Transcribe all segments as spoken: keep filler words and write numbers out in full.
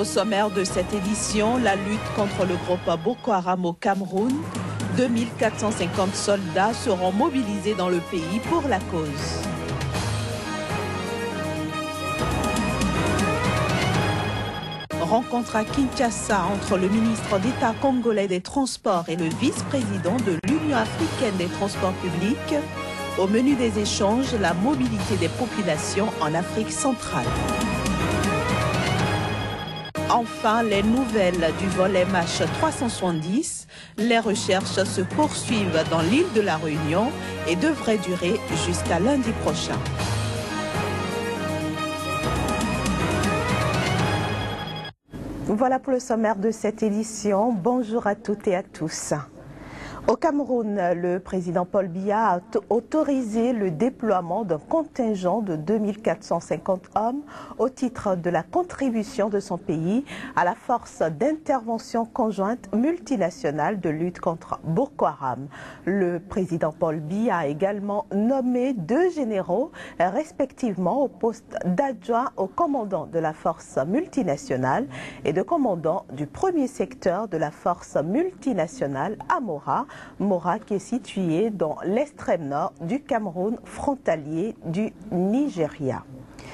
Au sommaire de cette édition, la lutte contre le groupe Boko Haram au Cameroun. deux mille quatre cent cinquante soldats seront mobilisés dans le pays pour la cause. Rencontre à Kinshasa entre le ministre d'État congolais des Transports et le vice-président de l'Union africaine des transports publics. Au menu des échanges, la mobilité des populations en Afrique centrale. Enfin, les nouvelles du vol M H trois cent soixante-dix. Les recherches se poursuivent dans l'île de la Réunion et devraient durer jusqu'à lundi prochain. Voilà pour le sommaire de cette édition. Bonjour à toutes et à tous. Au Cameroun, le président Paul Biya a autorisé le déploiement d'un contingent de deux mille quatre cent cinquante hommes au titre de la contribution de son pays à la force d'intervention conjointe multinationale de lutte contre Boko Haram. Le président Paul Biya a également nommé deux généraux respectivement au poste d'adjoint au commandant de la force multinationale et de commandant du premier secteur de la force multinationale à Mora. Mora qui est situé dans l'extrême nord du Cameroun, frontalier du Nigeria.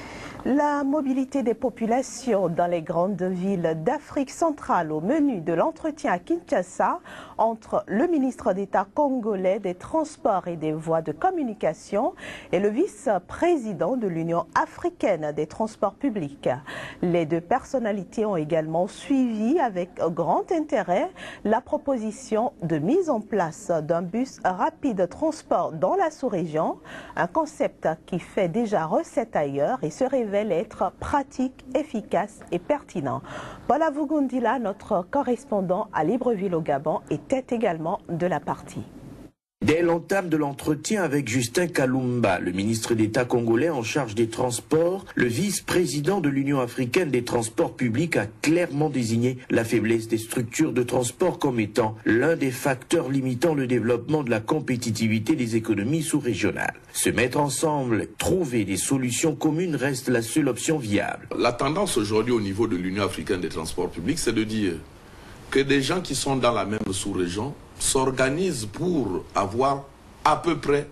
La mobilité des populations dans les grandes villes d'Afrique centrale au menu de l'entretien à Kinshasa entre le ministre d'État congolais des Transports et des Voies de communication et le vice-président de l'Union africaine des transports publics. Les deux personnalités ont également suivi avec grand intérêt la proposition de mise en place d'un bus rapide transport dans la sous-région, un concept qui fait déjà recette ailleurs et se révèle être pratique, efficace et pertinent. Paul Avugundila, notre correspondant à Libreville au Gabon, était également de la partie. Dès l'entame de l'entretien avec Justin Kalumba, le ministre d'État congolais en charge des transports, le vice-président de l'Union africaine des transports publics a clairement désigné la faiblesse des structures de transport comme étant l'un des facteurs limitant le développement de la compétitivité des économies sous-régionales. Se mettre ensemble, trouver des solutions communes reste la seule option viable. La tendance aujourd'hui au niveau de l'Union africaine des transports publics, c'est de dire que des gens qui sont dans la même sous-région s'organisent pour avoir à peu près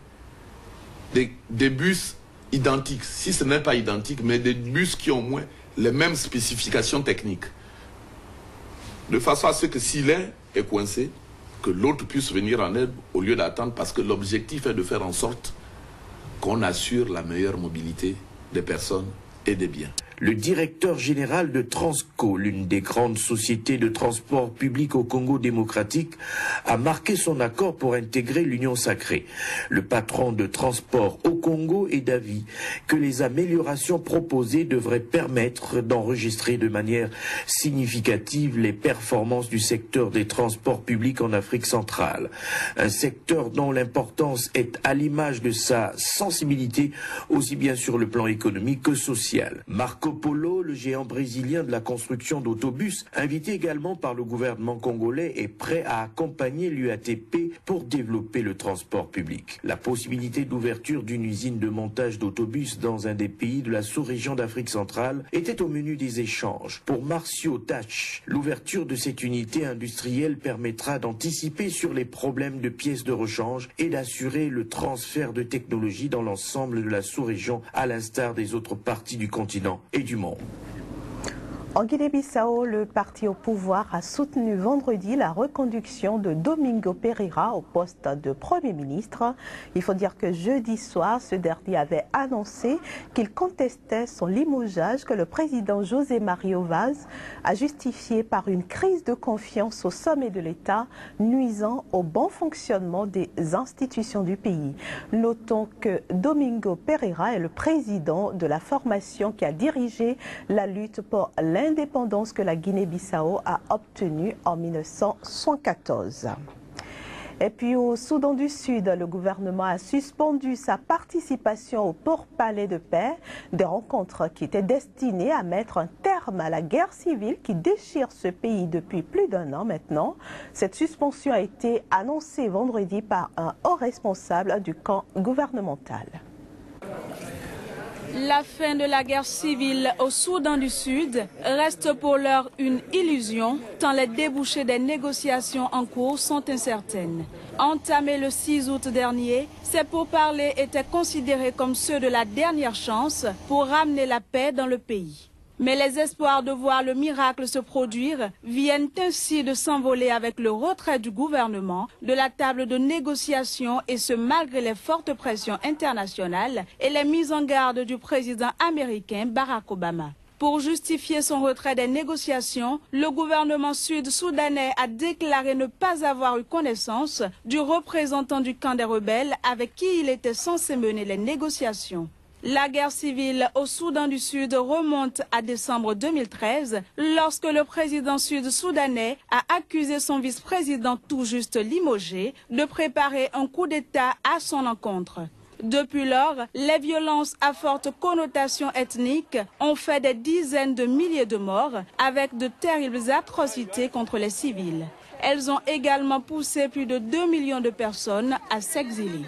des, des bus identiques, si ce n'est pas identique, mais des bus qui ont au moins les mêmes spécifications techniques. De façon à ce que si l'un est coincé, que l'autre puisse venir en aide au lieu d'attendre, parce que l'objectif est de faire en sorte qu'on assure la meilleure mobilité des personnes et des biens. Le directeur général de Transco, l'une des grandes sociétés de transport public au Congo démocratique, a marqué son accord pour intégrer l'Union sacrée. Le patron de transport au Congo est d'avis que les améliorations proposées devraient permettre d'enregistrer de manière significative les performances du secteur des transports publics en Afrique centrale. Un secteur dont l'importance est à l'image de sa sensibilité, aussi bien sur le plan économique que social. Marco Polo, le géant brésilien de la construction d'autobus, invité également par le gouvernement congolais, est prêt à accompagner l'U A T P pour développer le transport public. La possibilité d'ouverture d'une usine de montage d'autobus dans un des pays de la sous-région d'Afrique centrale était au menu des échanges. Pour Marcio Tach, l'ouverture de cette unité industrielle permettra d'anticiper sur les problèmes de pièces de rechange et d'assurer le transfert de technologies dans l'ensemble de la sous-région, à l'instar des autres parties du continent et du monde. En Guinée-Bissau, le parti au pouvoir a soutenu vendredi la reconduction de Domingo Pereira au poste de Premier ministre. Il faut dire que jeudi soir, ce dernier avait annoncé qu'il contestait son limogeage que le président José Mario Vaz a justifié par une crise de confiance au sommet de l'État, nuisant au bon fonctionnement des institutions du pays. Notons que Domingo Pereira est le président de la formation qui a dirigé la lutte pour l'indépendance L'indépendance que la Guinée-Bissau a obtenue en mille neuf cent soixante-quatorze. Et puis au Soudan du Sud, le gouvernement a suspendu sa participation au pourparlers de paix, des rencontres qui étaient destinées à mettre un terme à la guerre civile qui déchire ce pays depuis plus d'un an maintenant. Cette suspension a été annoncée vendredi par un haut responsable du camp gouvernemental. La fin de la guerre civile au Soudan du Sud reste pour l'heure une illusion, tant les débouchés des négociations en cours sont incertaines. Entamés le six août dernier, ces pourparlers étaient considérés comme ceux de la dernière chance pour ramener la paix dans le pays. Mais les espoirs de voir le miracle se produire viennent ainsi de s'envoler avec le retrait du gouvernement de la table de négociation, et ce malgré les fortes pressions internationales et les mises en garde du président américain Barack Obama. Pour justifier son retrait des négociations, le gouvernement sud-soudanais a déclaré ne pas avoir eu connaissance du représentant du camp des rebelles avec qui il était censé mener les négociations. La guerre civile au Soudan du Sud remonte à décembre deux mille treize, lorsque le président sud-soudanais a accusé son vice-président tout juste limogé de préparer un coup d'État à son encontre. Depuis lors, les violences à forte connotation ethnique ont fait des dizaines de milliers de morts, avec de terribles atrocités contre les civils. Elles ont également poussé plus de deux millions de personnes à s'exiler.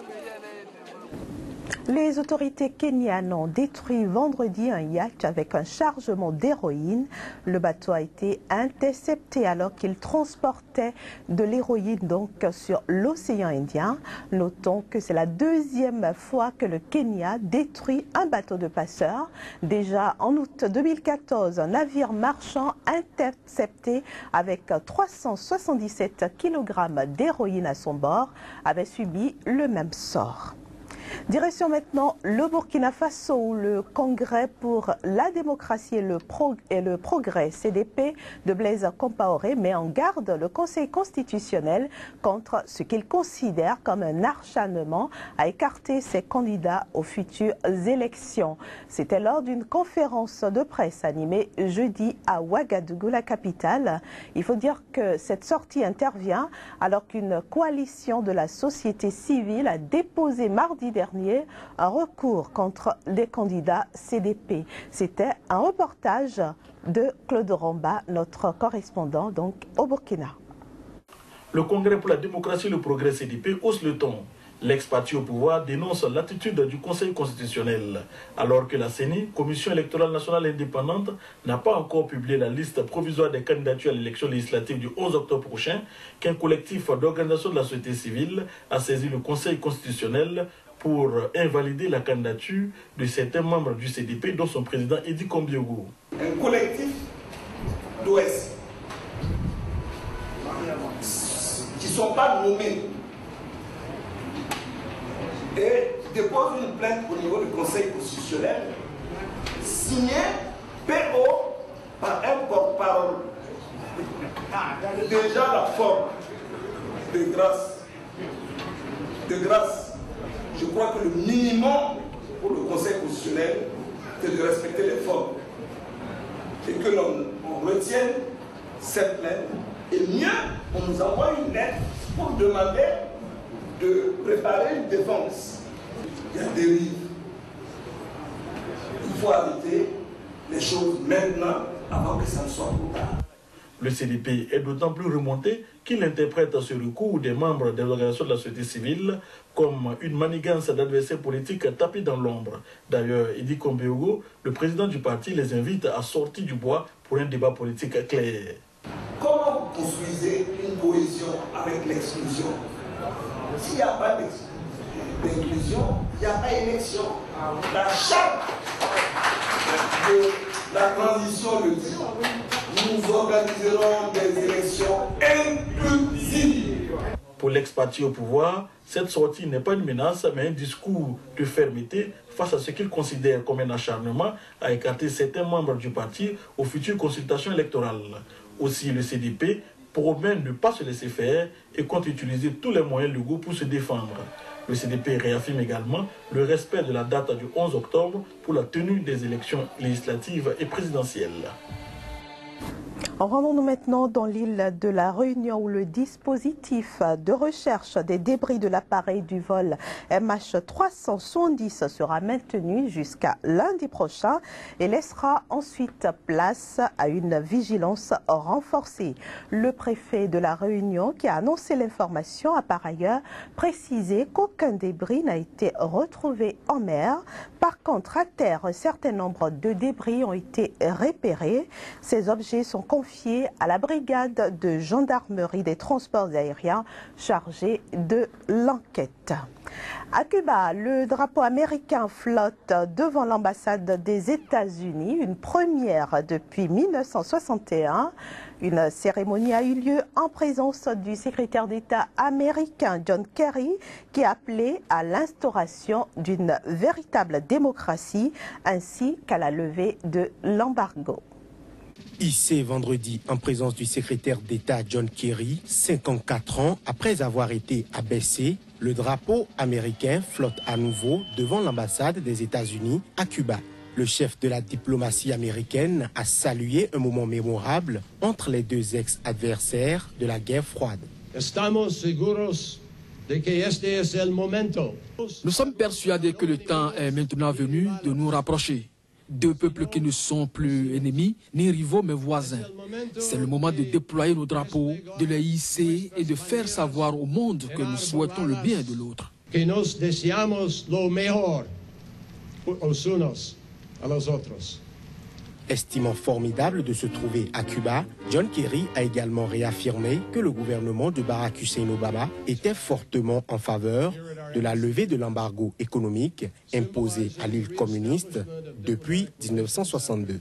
Les autorités kenyanes ont détruit vendredi un yacht avec un chargement d'héroïne. Le bateau a été intercepté alors qu'il transportait de l'héroïne donc sur l'océan Indien. Notons que c'est la deuxième fois que le Kenya détruit un bateau de passeurs. Déjà en août deux mille quatorze, un navire marchand intercepté avec trois cent soixante-dix-sept kilogrammes d'héroïne à son bord avait subi le même sort. Direction maintenant le Burkina Faso, où le Congrès pour la démocratie et le, prog et le progrès, C D P, de Blaise Compaoré, met en garde le Conseil constitutionnel contre ce qu'il considère comme un acharnement à écarter ses candidats aux futures élections. C'était lors d'une conférence de presse animée jeudi à Ouagadougou, la capitale. Il faut dire que cette sortie intervient alors qu'une coalition de la société civile a déposé mardi dernier un recours contre les candidats C D P. C'était un reportage de Claude Romba, notre correspondant donc au Burkina. Le Congrès pour la démocratie et le progrès C D P hausse le ton. L'ex-parti au pouvoir dénonce l'attitude du Conseil constitutionnel, alors que la C E N I, Commission électorale nationale indépendante, n'a pas encore publié la liste provisoire des candidatures à l'élection législative du onze octobre prochain, qu'un collectif d'organisations de la société civile a saisi le Conseil constitutionnel pour invalider la candidature de certains membres du C D P, dont son président Edi Kombiogo. Un collectif d'O S qui ne sont pas nommés et dépose une plainte au niveau du Conseil constitutionnel signée P O par un porte-parole. Déjà la forme de grâce, de grâce, je crois que le minimum pour le Conseil constitutionnel, c'est de respecter les formes et que l'on retienne cette lettre. Et mieux, on nous envoie une lettre pour demander de préparer une défense. Il y a des dérives. Il faut arrêter les choses maintenant avant que ça ne soit trop tard. Le C D P est d'autant plus remonté qu'il interprète ce recours des membres des organisations de la société civile comme une manigance d'adversaires politiques tapés dans l'ombre. D'ailleurs, Edi Kombiogo, le président du parti, les invite à sortir du bois pour un débat politique clair. Comment vous construisez une cohésion avec l'exclusion? S'il n'y a pas d'inclusion, il n'y a pas d'élection. La charte de la transition le dit. Nous organiserons des élections inclusives. Pour l'ex-parti au pouvoir, cette sortie n'est pas une menace, mais un discours de fermeté face à ce qu'il considère comme un acharnement à écarter certains membres du parti aux futures consultations électorales. Aussi, le C D P promet ne pas se laisser faire et compte utiliser tous les moyens légaux pour se défendre. Le C D P réaffirme également le respect de la date du onze octobre pour la tenue des élections législatives et présidentielles. Rendons-nous maintenant dans l'île de la Réunion où le dispositif de recherche des débris de l'appareil du vol M H trois cent soixante-dix sera maintenu jusqu'à lundi prochain et laissera ensuite place à une vigilance renforcée. Le préfet de la Réunion qui a annoncé l'information a par ailleurs précisé qu'aucun débris n'a été retrouvé en mer. Par contre, à terre, un certain nombre de débris ont été repérés. Ces objets sont confiés à la brigade de gendarmerie des transports aériens chargée de l'enquête. À Cuba, le drapeau américain flotte devant l'ambassade des États-Unis, une première depuis mille neuf cent soixante et un. Une cérémonie a eu lieu en présence du secrétaire d'État américain John Kerry qui a appelé à l'instauration d'une véritable démocratie ainsi qu'à la levée de l'embargo. Hissé vendredi en présence du secrétaire d'État John Kerry, cinquante-quatre ans après avoir été abaissé, le drapeau américain flotte à nouveau devant l'ambassade des États-Unis à Cuba. Le chef de la diplomatie américaine a salué un moment mémorable entre les deux ex-adversaires de la guerre froide. Nous sommes persuadés que le temps est maintenant venu de nous rapprocher. Deux peuples qui ne sont plus ennemis, ni rivaux, mais voisins. C'est le moment de déployer nos drapeaux, de les hisser et de faire savoir au monde que nous souhaitons le bien de l'autre. Estimant formidable de se trouver à Cuba, John Kerry a également réaffirmé que le gouvernement de Barack Hussein Obama était fortement en faveur de la levée de l'embargo économique imposé à l'île communiste depuis mille neuf cent soixante-deux.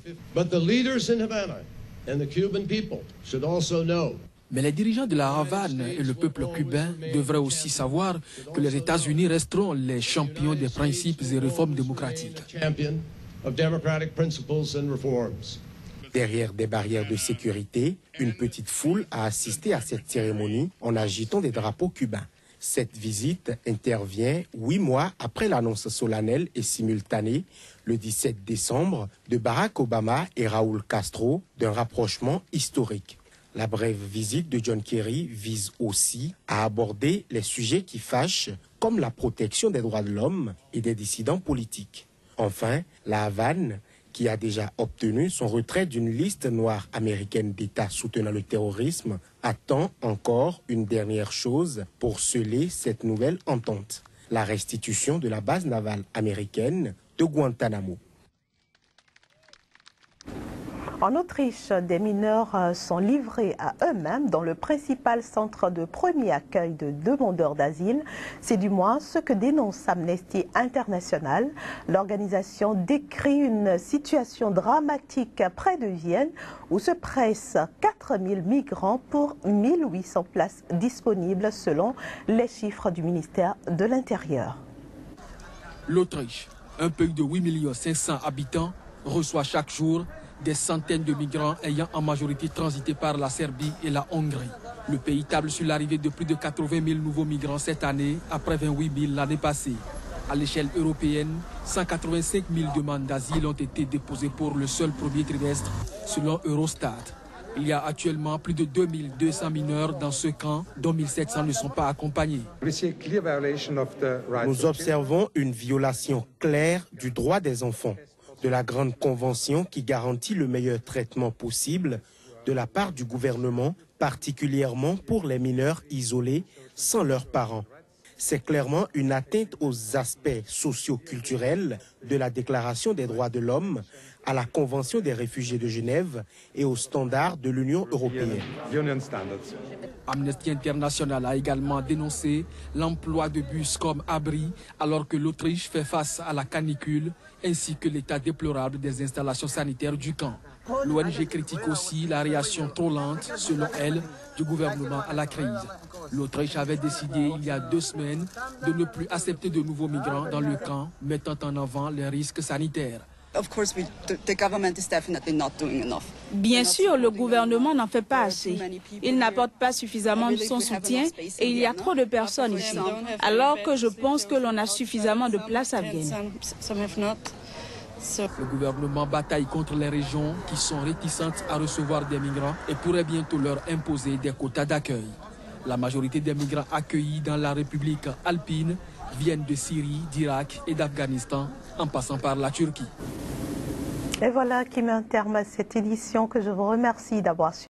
Mais les dirigeants de la Havane et le peuple cubain devraient aussi savoir que les États-Unis resteront les champions des principes et réformes démocratiques. Derrière des barrières de sécurité, une petite foule a assisté à cette cérémonie en agitant des drapeaux cubains. Cette visite intervient huit mois après l'annonce solennelle et simultanée, le dix-sept décembre, de Barack Obama et Raúl Castro d'un rapprochement historique. La brève visite de John Kerry vise aussi à aborder les sujets qui fâchent, comme la protection des droits de l'homme et des dissidents politiques. Enfin, la Havane, qui a déjà obtenu son retrait d'une liste noire américaine d'États soutenant le terrorisme, attend encore une dernière chose pour sceller cette nouvelle entente, la restitution de la base navale américaine de Guantanamo. En Autriche, des mineurs sont livrés à eux-mêmes dans le principal centre de premier accueil de demandeurs d'asile. C'est du moins ce que dénonce Amnesty International. L'organisation décrit une situation dramatique près de Vienne où se pressent quatre mille migrants pour mille huit cents places disponibles selon les chiffres du ministère de l'Intérieur. L'Autriche, un pays de huit millions cinq cents habitants, reçoit chaque jour des centaines de migrants ayant en majorité transité par la Serbie et la Hongrie. Le pays table sur l'arrivée de plus de quatre-vingt mille nouveaux migrants cette année, après vingt-huit mille l'année passée. À l'échelle européenne, cent quatre-vingt-cinq mille demandes d'asile ont été déposées pour le seul premier trimestre, selon Eurostat. Il y a actuellement plus de deux mille deux cents mineurs dans ce camp, dont mille sept cents ne sont pas accompagnés. Nous observons une violation claire du droit des enfants, de la grande convention qui garantit le meilleur traitement possible de la part du gouvernement, particulièrement pour les mineurs isolés sans leurs parents. C'est clairement une atteinte aux aspects socio-culturels de la Déclaration des droits de l'homme, à la Convention des réfugiés de Genève et aux standards de l'Union européenne. Amnesty International a également dénoncé l'emploi de bus comme abri alors que l'Autriche fait face à la canicule ainsi que l'état déplorable des installations sanitaires du camp. L'O N G critique aussi la réaction trop lente, selon elle, du gouvernement à la crise. L'Autriche avait décidé il y a deux semaines de ne plus accepter de nouveaux migrants dans le camp, mettant en avant les risques sanitaires. Bien sûr, le gouvernement n'en fait pas assez. Il n'apporte pas suffisamment son soutien et il y a trop de personnes ici. Alors que je pense que l'on a suffisamment de place à Vienne. Le gouvernement bataille contre les régions qui sont réticentes à recevoir des migrants et pourrait bientôt leur imposer des quotas d'accueil. La majorité des migrants accueillis dans la République alpine viennent de Syrie, d'Irak et d'Afghanistan, en passant par la Turquie. Et voilà qui met un terme à cette édition que je vous remercie d'avoir suivi.